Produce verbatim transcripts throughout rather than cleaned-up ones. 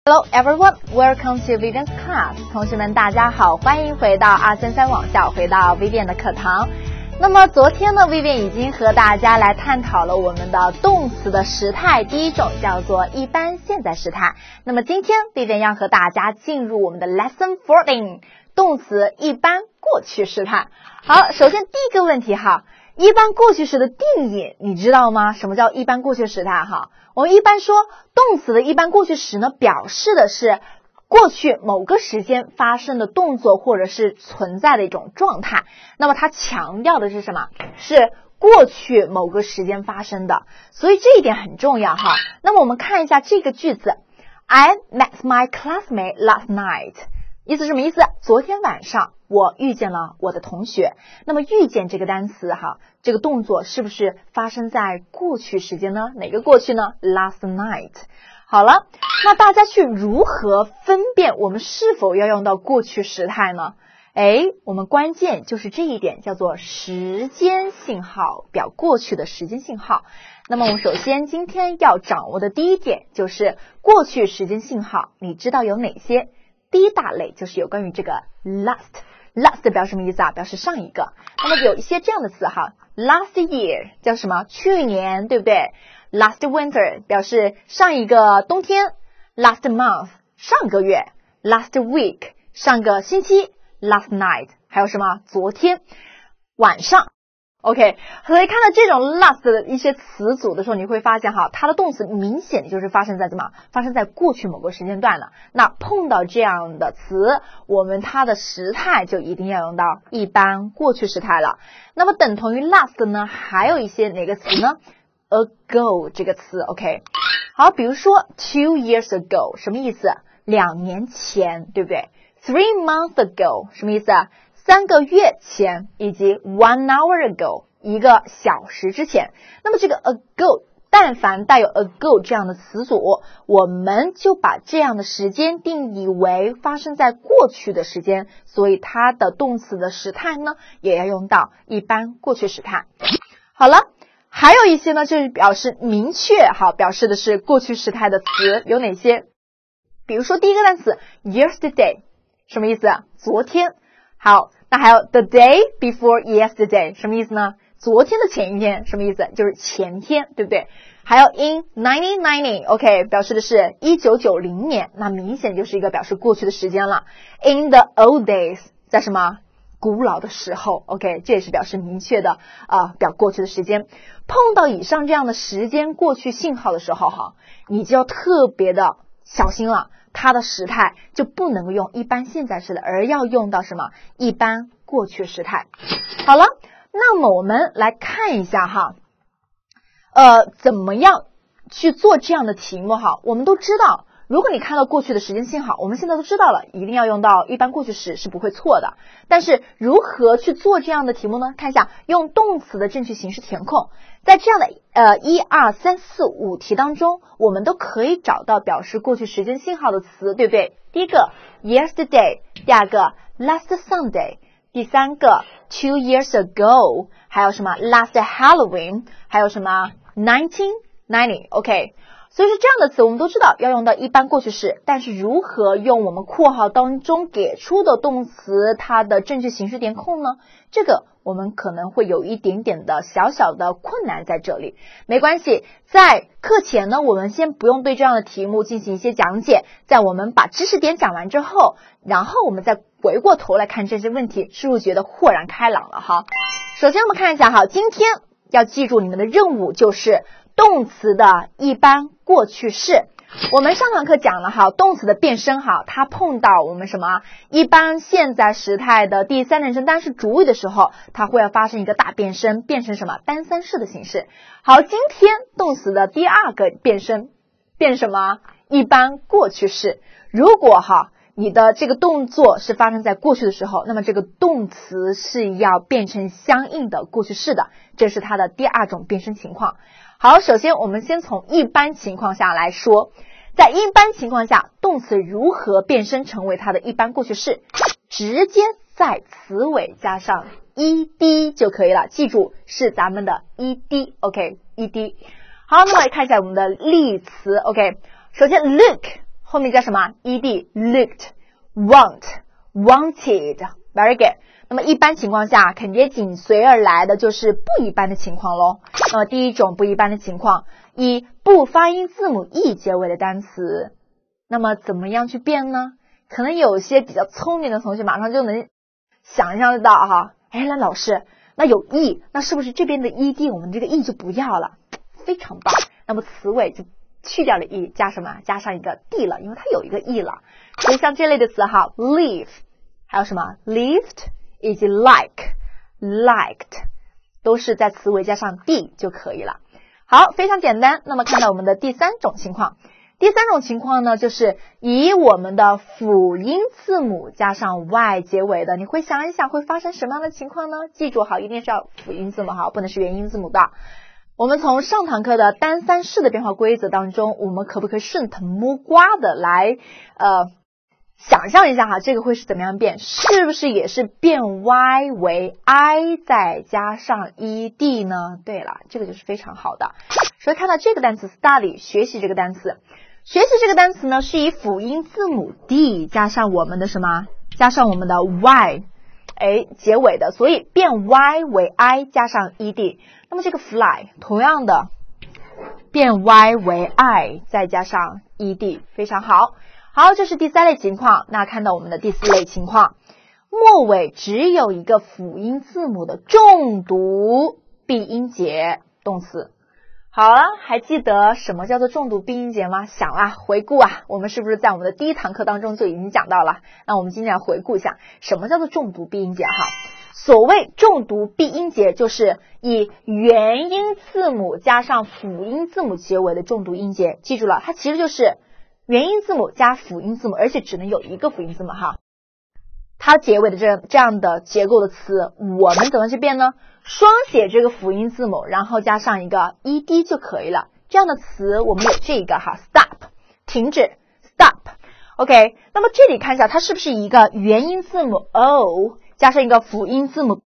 Hello everyone, welcome to Vivian's class. 同学们大家好，欢迎回到二三三网校，回到 Vivian 的课堂。那么昨天呢 Vivian 已经和大家来探讨了我们的动词的时态，第一种叫做一般现在时态。那么今天 Vivian 要和大家进入我们的 Lesson fourteen， 动词一般过去时态。好，首先第一个问题哈，一般过去时的定义你知道吗？什么叫一般过去时态哈？我们一般说动词的一般过去时呢，表示的是过去某个时间发生的动作或者是存在的一种状态。那么它强调的是什么？是过去某个时间发生的，所以这一点很重要哈。那么我们看一下这个句子 I met my classmate last night， 意思是什么意思？昨天晚上我遇见了我的同学。那么遇见这个单词哈，这个动作是不是发生在过去时间呢？哪个过去呢？ Last night。 好了，那大家去如何分辨我们是否要用到过去时态呢？诶，我们关键就是这一点，叫做时间信号，表过去的时间信号。那么我们首先今天要掌握的第一点就是过去时间信号，你知道有哪些？第一大类就是有关于这个 last。Last 表示什么意思啊？表示上一个。那么有一些这样的词哈 ，last year 叫什么？去年，对不对？ Last winter 表示上一个冬天。 Last month 上个月。 Last week 上个星期。 Last night 还有什么？昨天晚上。OK， 所以看到这种 last 的一些词组的时候，你会发现哈，它的动词明显就是发生在怎么？发生在过去某个时间段了。那碰到这样的词，我们它的时态就一定要用到一般过去时态了。那么等同于 last 呢，还有一些哪个词呢？ ago 这个词 OK。 好，比如说 two years ago 什么意思？两年前，对不对？ three months ago 什么意思？三个月前，以及 one hour ago 一个小时之前。那么这个 ago 但凡带有 ago 这样的词组，我们就把这样的时间定义为发生在过去的时间，所以它的动词的时态呢也要用到一般过去时态。好了，还有一些呢就是表示明确好表示的是过去时态的词有哪些？比如说第一个单词 yesterday 什么意思？昨天。好，那还有 the day before yesterday 什么意思呢？昨天的前一天。什么意思？就是前天，对不对？还有 in nineteen ninety OK 表示的是一九九零年，那明显就是一个表示过去的时间了。 in the old days 在什么？古老的时候 OK 这也是表示明确的呃表过去的时间。碰到以上这样的时间过去信号的时候哈，你就要特别的小心了，它的时态就不能够用一般现在时的，而要用到什么？一般过去时态。好了，那么我们来看一下哈，呃，怎么样去做这样的题目哈？我们都知道，如果你看到过去的时间信号，我们现在都知道了，一定要用到一般过去时是不会错的。但是如何去做这样的题目呢？看一下用动词的正确形式填空。在这样的呃一二三四五题当中，我们都可以找到表示过去时间信号的词，对不对？第一个 yesterday， 第二个 last Sunday， 第三个 two years ago， 还有什么 last Halloween， 还有什么 nineteen ninety OK。所以说这样的词我们都知道要用到一般过去式，但是如何用我们括号当中给出的动词它的正确形式填空呢？这个我们可能会有一点点的小小的困难在这里。没关系，在课前呢我们先不用对这样的题目进行一些讲解，在我们把知识点讲完之后，然后我们再回过头来看这些问题，是不是觉得豁然开朗了哈？首先我们看一下哈，今天要记住你们的任务就是动词的一般过去式。我们上堂课讲了哈，动词的变声哈，它碰到我们什么一般现在时态的第三人称单数主语的时候，它会要发生一个大变声，变成什么单三式的形式。好，今天动词的第二个变声变什么？一般过去式。如果哈你的这个动作是发生在过去的时候，那么这个动词是要变成相应的过去式的，这是它的第二种变声情况。好，首先我们先从一般情况下来说，在一般情况下，动词如何变声成为它的一般过去式？直接在词尾加上 ed 就可以了，记住是咱们的 ed OK ed。好，那么来看一下我们的例词 OK。首先 look 后面加什么 ed looked want wanted very good。那么一般情况下肯定紧随而来的就是不一般的情况咯。那么第一种不一般的情况，以不发音字母 e 结尾的单词，那么怎么样去变呢？可能有些比较聪明的同学马上就能想象得到哈，哎，那老师，那有 e， 那是不是这边的 ed 我们这个 e 就不要了？非常棒。那么词尾就去掉了 e， 加什么？加上一个 d 了，因为它有一个 e 了。所以像这类的词哈 leave 还有什么 lived以及 like liked 都是在词尾加上 d 就可以了。好，非常简单。那么看到我们的第三种情况，第三种情况呢，就是以我们的辅音字母加上 y 结尾的，你会想一想会发生什么样的情况呢？记住好，一定是要辅音字母哈，不能是元音字母的。我们从上堂课的单三式的变化规则当中，我们可不可以顺藤摸瓜的来呃想象一下哈，这个会是怎么样变？是不是也是变 y 为 i 再加上 ed 呢？对了，这个就是非常好的。所以看到这个单词 study 学习这个单词，学习这个单词呢是以辅音字母 d 加上我们的什么？加上我们的 y 哎结尾的，所以变 y 为 i 加上 ed。那么这个 fly 同样的变 y 为 i 再加上 ed， 非常好。好，这是第三类情况。那看到我们的第四类情况，末尾只有一个辅音字母的重读闭音节动词。好了，还记得什么叫做重读闭音节吗？想啊，回顾啊，我们是不是在我们的第一堂课当中就已经讲到了？那我们今天来回顾一下，什么叫做重读闭音节哈？所谓重读闭音节，就是以元音字母加上辅音字母结尾的重读音节。记住了，它其实就是元音字母加辅音字母，而且只能有一个辅音字母哈。它结尾的这这样的结构的词，我们怎么去变呢？双写这个辅音字母，然后加上一个 ed 就可以了。这样的词我们有这一个哈 ，stop 停止 ，stop。OK， 那么这里看一下，它是不是一个元音字母 o 加上一个辅音字母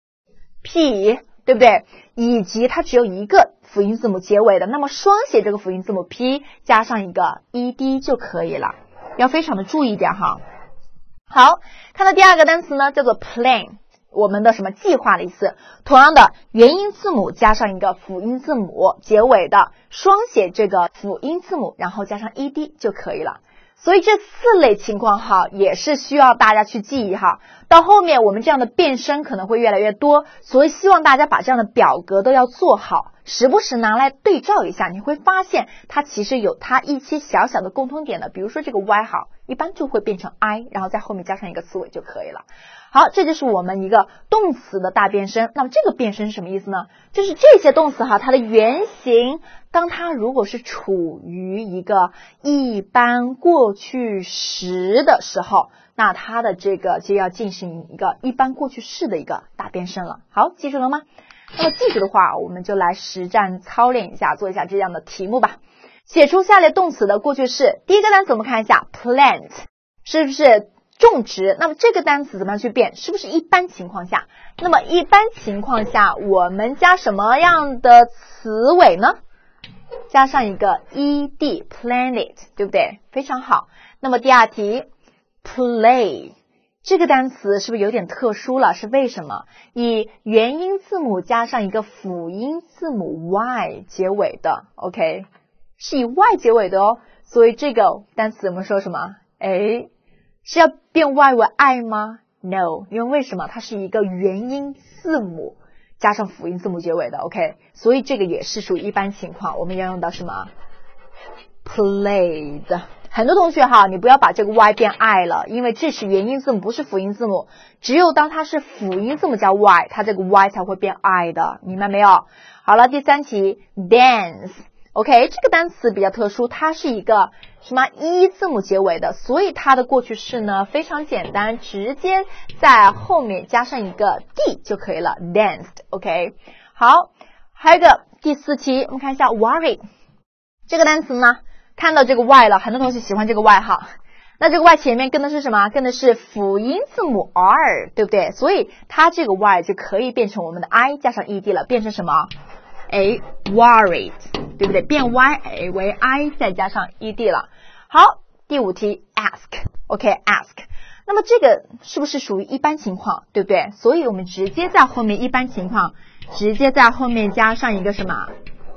p， 对不对？以及它只有一个辅音字母结尾的，那么双写这个辅音字母 p 加上一个 ed 就可以了，要非常的注意一点哈。好，看到第二个单词呢，叫做 plan， 我们的什么计划的意思。同样的，元音字母加上一个辅音字母结尾的，双写这个辅音字母，然后加上 ed 就可以了。所以这四类情况哈，也是需要大家去记忆哈。到后面我们这样的变声可能会越来越多，所以希望大家把这样的表格都要做好，时不时拿来对照一下，你会发现它其实有它一些小小的共通点的。比如说这个 y 好，一般就会变成 i， 然后在后面加上一个词尾就可以了。好，这就是我们一个动词的大变声。那么这个变声是什么意思呢？就是这些动词哈，它的原形，当它如果是处于一个一般过去时的时候，那它的这个就要进行一个一般过去式的一个大变声了。好，记住了吗？那么记住的话，我们就来实战操练一下，做一下这样的题目吧。写出下列动词的过去式。第一个单词我们看一下 plant， 是不是种植？那么这个单词怎么样去变？是不是一般情况下？那么一般情况下我们加什么样的词尾呢？加上一个 ed planet， 对不对？非常好。那么第二题 play， 这个单词是不是有点特殊了？是为什么？以元音字母加上一个辅音字母 y 结尾的 OK， 是以 y 结尾的哦，所以这个单词我们说什么？诶，是要变 y 为 i 吗？ No， 因为为什么？它是一个元音字母加上辅音字母结尾的 OK， 所以这个也是属于一般情况，我们要用到什么？ played。 很多同学哈，你不要把这个 y 变 i 了，因为这是元音字母，不是辅音字母，只有当它是辅音字母加 y， 它这个 y 才会变 i 的，明白没有？好了，第三题 dance， OK， 这个单词比较特殊，它是一个什么 e 字母结尾的，所以它的过去式呢非常简单，直接在后面加上一个 d 就可以了 danced OK。 好，还有一个第四题，我们看一下 worry 这个单词呢，看到这个 y 了，很多同学喜欢这个 y 哈，那这个 y 前面跟的是什么？跟的是辅音字母 r， 对不对？所以它这个 y 就可以变成我们的 i 加上 ed 了，变成什么？哎 worried， 对不对？变 y 为 i 再加上 ed 了。好， 第五题 ask，OK ask。那么这个是不是属于一般情况，对不对？所以我们直接在后面一般情况，直接在后面加上一个什么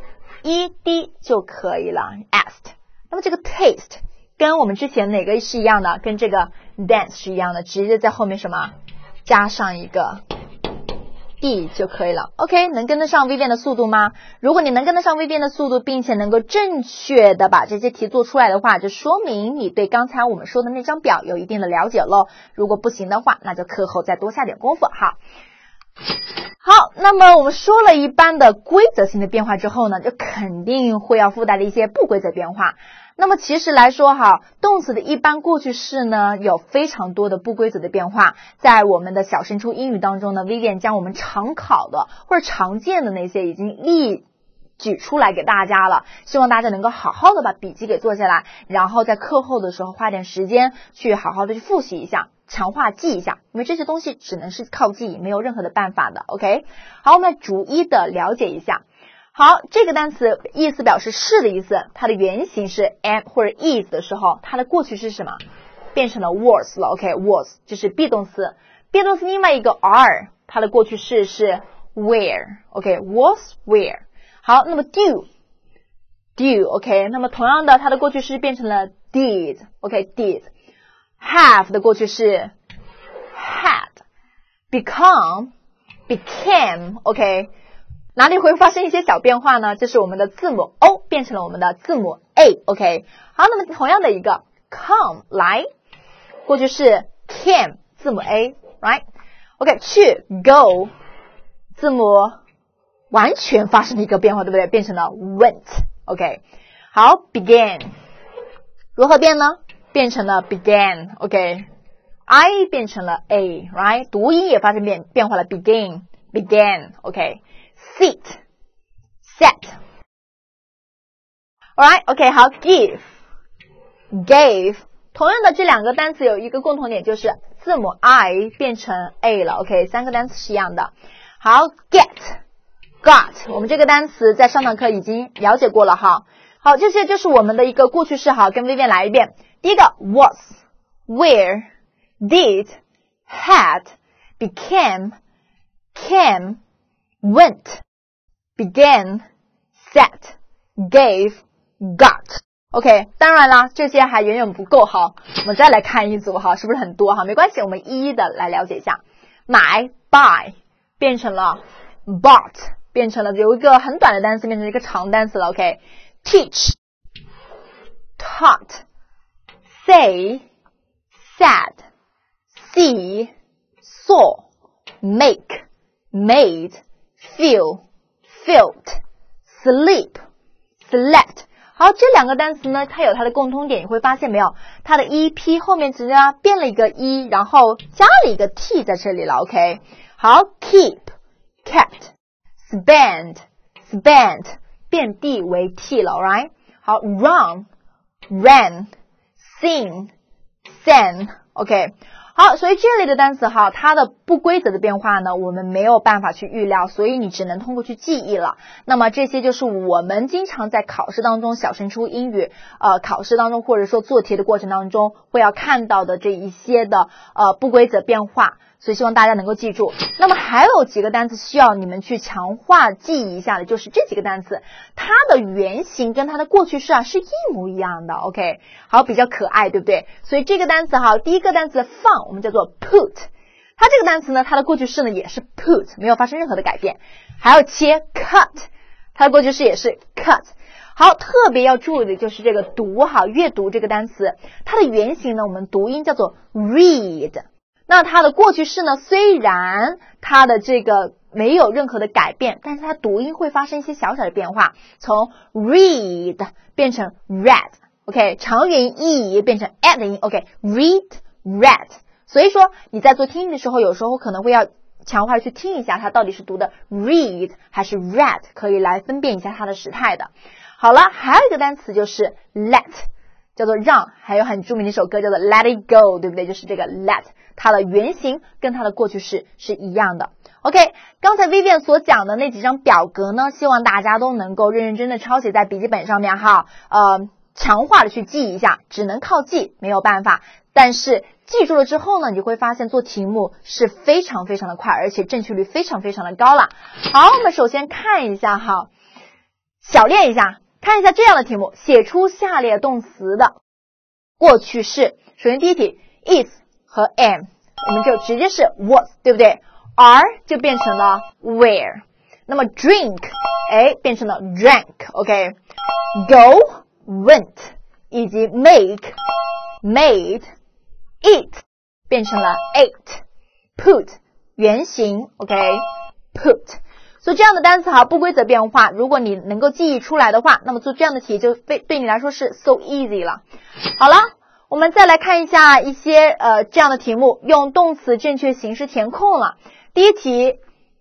ed 就可以了 asked。那么这个 taste 跟我们之前哪个是一样的？跟这个 dance 是一样的，直接在后面什么加上一个 d 就可以了。 OK， 能跟得上 Vivian 的速度吗？如果你能跟得上 Vivian 的速度，并且能够正确的把这些题做出来的话，就说明你对刚才我们说的那张表有一定的了解咯。如果不行的话，那就课后再多下点功夫。好好，那么我们说了一般的规则性的变化之后呢，就肯定会要附带的一些不规则变化。那么其实来说哈，动词的一般过去式呢，有非常多的不规则的变化。在我们的小升初英语当中呢 Vivian 将我们常考的或者常见的那些已经例举出来给大家了，希望大家能够好好的把笔记给做下来，然后在课后的时候花点时间去好好的去复习一下，强化记一下，因为这些东西只能是靠记忆，没有任何的办法的。 OK， 好，我们来逐一的了解一下。好，这个单词意思表示是的意思，它的原型是 am 或者 is 的时候，它的过去是什么？变成了 was 了。 OK， was 这是 be 动词， be 动词另外一个 are 它的过去式是 were。 OK， was were。 好，那么 do do OK， 那么同样的它的过去式变成了 did。 OK did。 have 的过去式 had。 become became。 OK，哪里会发生一些小变化呢？就是我们的字母 O 变成了我们的字母 A。OK， 好，那么同样的一个 come 来，过去式 came 字母 A，right？ OK， 去 go 字母完全发生了一个变化，对不对？变成了 went。OK， 好 began 如何变呢？变成了 began。OK，I 变成了 A，right？ 读音也发生变变化了 begin began。OK。Sit, set. Alright, OK, 好 give, gave. 同样的这两个单词有一个共同点，就是字母 I 变成 A 了。 OK， 三个单词是一样的。好 get, got. 我们这个单词在上堂课已经了解过了哈。好，这些就是我们的一个过去式。好，跟 Vivian 来一遍。第一个 was, were, did, had, became, came, went.Began, set, gave, got. OK， 当然啦，这些还远远不够哈。我们再来看一组哈，是不是很多哈？没关系，我们一一的来了解一下。买 buy 变成了 bought， 变成了有一个很短的单词变成一个长单词了。OK， teach, taught, say, said, see, saw, make, made, feel.Felt, sleep, slept。 好，这两个单词呢，它有它的共通点，你会发现没有？它的 ep 后面直接变了一个 e， 然后加了一个 t 在这里了。 OK， 好 keep, kept, spend, spent 变 d 为 t 了。 Alright， 好 run, ran, sing, sang。 OK，好，所以这类的单词哈，它的不规则的变化呢，我们没有办法去预料，所以你只能通过去记忆了。那么这些就是我们经常在考试当中，小升初英语呃考试当中，或者说做题的过程当中会要看到的这一些的呃不规则变化，所以希望大家能够记住。那么还有几个单词需要你们去强化记忆一下的，就是这几个单词，它的原型跟它的过去式啊是一模一样的。 OK， 好，比较可爱，对不对？所以这个单词哈，第一个单词放我们叫做 put， 它这个单词呢，它的过去式呢也是 put， 没有发生任何的改变。还有切 cut， 它的过去式也是 cut。 好，特别要注意的就是这个读哈，阅读这个单词，它的原型呢我们读音叫做 read， 那它的过去式呢虽然它的这个没有任何的改变，但是它读音会发生一些小小的变化，从 read 变成 read。OK， 长元 e 变成 at 的音。OK， read read。 所以说你在做听力的时候，有时候可能会要强化去听一下它到底是读的 read 还是 read， 可以来分辨一下它的时态的。好了，还有一个单词就是 let， 叫做让，还有很著名的一首歌叫做 Let It Go， 对不对？就是这个 let， 它的原型跟它的过去式是一样的。OK， 刚才 Vivian 所讲的那几张表格呢，希望大家都能够认认真的抄写在笔记本上面哈。呃强化的去记一下，只能靠记，没有办法。但是记住了之后呢，你会发现做题目是非常非常的快，而且正确率非常非常的高了。好，我们首先看一下哈，小练一下，看一下这样的题目，写出下列动词的过去式。首先第一题 is 和 am， 我们就直接是 was， 对不对？ are 就变成了 were， 那么 drink 哎变成了 drank，OK， go went， 以及 make made eat 变成了 ate， put 原形 OK put， 所以这样的单词哈不规则变化，如果你能够记忆出来的话，那么做这样的题就对对你来说是 so easy 了。好了，我们再来看一下一些呃这样的题目，用动词正确形式填空了。第一题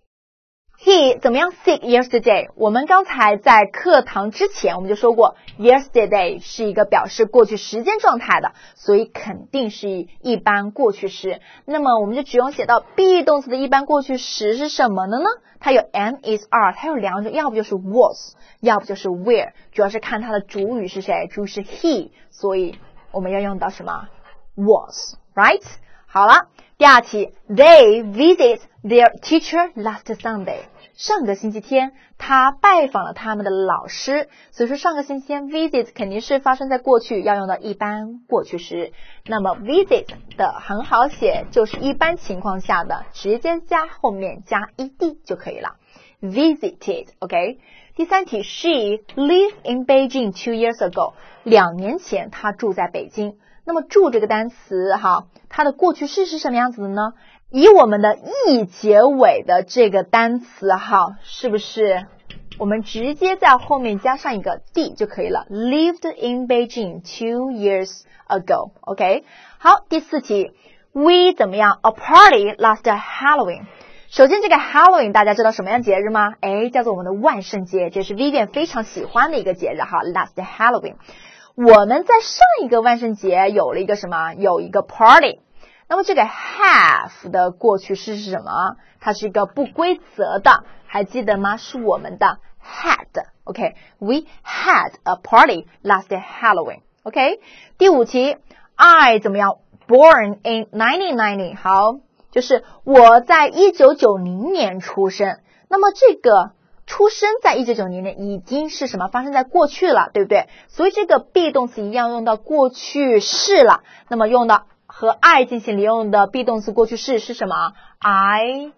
He 怎么样 sick yesterday？ 我们刚才在课堂之前我们就说过 yesterday 是一个表示过去时间状态的，所以肯定是一般过去时。那么我们就只用写到 be 动词的一般过去时是什么的呢？它有 am is are， 它有两种，要不就是 was， 要不就是 were， 主要是看它的主语是谁，主语是 he， 所以我们要用到什么 was， right？ 好了，第二题 They visit their teacher last Sunday。上个星期天他拜访了他们的老师，所以说上个星期天 visit 肯定是发生在过去，要用到一般过去时。那么 visit 的很好写，就是一般情况下的直接加后面加 ed 就可以了， visited OK。 第三题 She lived in Beijing two years ago， 两年前她住在北京。那么住这个单词哈，它的过去式是什么样子的呢？以我们的 e 结尾的这个单词哈，是不是我们直接在后面加上一个 d 就可以了， lived in Beijing two years ago OK。 好，第四题 We 怎么样 A party last Halloween。 首先这个 Halloween 大家知道什么样节日吗？诶，叫做我们的万圣节，这是 Vivian 非常喜欢的一个节日哈 last Halloween。我们在上一个万圣节有了一个什么？有一个 party。那么这个 have 的过去式是什么？它是一个不规则的，还记得吗？是我们的 had OK。 We had a party last Halloween OK。 第五题 I 怎么样 Born in nineteen ninety。 好，就是我在一九九零年出生。那么这个出生在一九九零年已经是什么？发生在过去了，对不对？所以这个 be 动词一样用到过去式了。那么用到和 I 进行连用的 be 动词过去式是什么？ I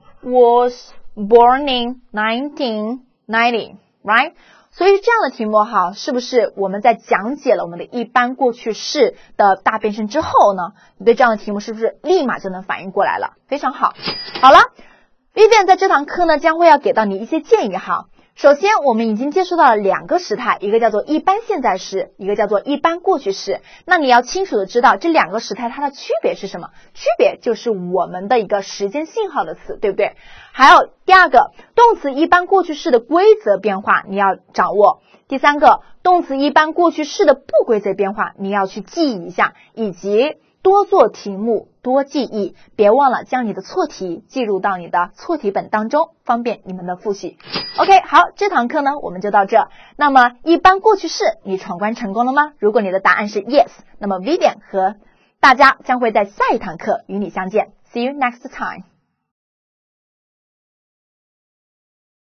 was born in nineteen ninety right。 所以这样的题目哈，是不是我们在讲解了我们的一般过去式的大变身之后呢，你对这样的题目是不是立马就能反应过来了？非常好。好了， Vivian 在这堂课呢将会要给到你一些建议哈。首先我们已经接触到了两个时态，一个叫做一般现在时，一个叫做一般过去式。那你要清楚的知道这两个时态它的区别是什么？区别就是我们的一个时间信号的词，对不对？还有第二个，动词一般过去式的规则变化你要掌握。第三个，动词一般过去式的不规则变化你要去记一下，以及多做题目，多记忆，别忘了将你的错题记入到你的错题本当中，方便你们的复习。OK， 好，这堂课呢我们就到这。那么一般过去式你闯关成功了吗？如果你的答案是 yes， 那么 Vivian 和大家将会在下一堂课与你相见。See you next time.